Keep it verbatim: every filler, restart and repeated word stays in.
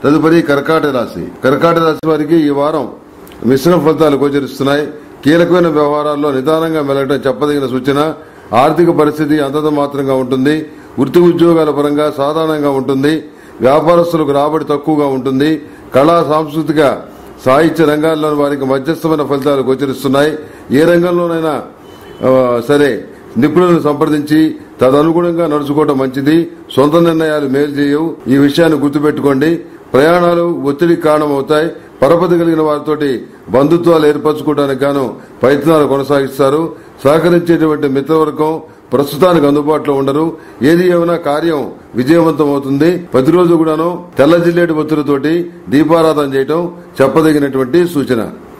తదుపరి కర్కాటక రాశి. కర్కాటక రాశి వారికి ఈ వారం మిశ్రమ ఫలితాలు గోచరిస్తున్నాయి. కీలకమైన వ్యవహారాల్లో నిదానంగా మెలగడం చెప్పదగిన సూచన. ఆర్థిక పరిస్థితి అంతంత మాత్రంగా ఉంటుంది. వృత్తి ఉద్యోగాల పరంగా సాధారణంగా ఉంటుంది. వ్యాపారస్తులకు రాబడి తక్కువగా ఉంటుంది. కళా సాంస్కృతిక సాహిత్య రంగాల్లోని వారికి మధ్యస్థమైన ఫలితాలు గోచరిస్తున్నాయి. ఏ రంగంలోనైనా సరే నిపుణులను సంప్రదించి తదనుగుణంగా నడుచుకోవడం మంచిది. సొంత నిర్ణయాలు మేలు చేయవు. ఈ విషయాన్ని గుర్తుపెట్టుకోండి. ప్రయాణాలు ఒత్తిడికి కారణమవుతాయి. పరపతి కలిగిన వారితోటి బంధుత్వాలు ఏర్పరచుకోవడానికి గాను ప్రయత్నాలు కొనసాగిస్తారు. సహకరించేటువంటి మిత్రవర్గం ప్రస్తుతానికి అందుబాటులో ఉండరు. ఏది ఏమైనా కార్యం విజయవంతం అవుతుంది. ప్రతిరోజు కూడాను తెల్ల జిల్లేటి ఒత్తులతోటి దీపారాధన చేయటం చెప్పదగినటువంటి సూచన.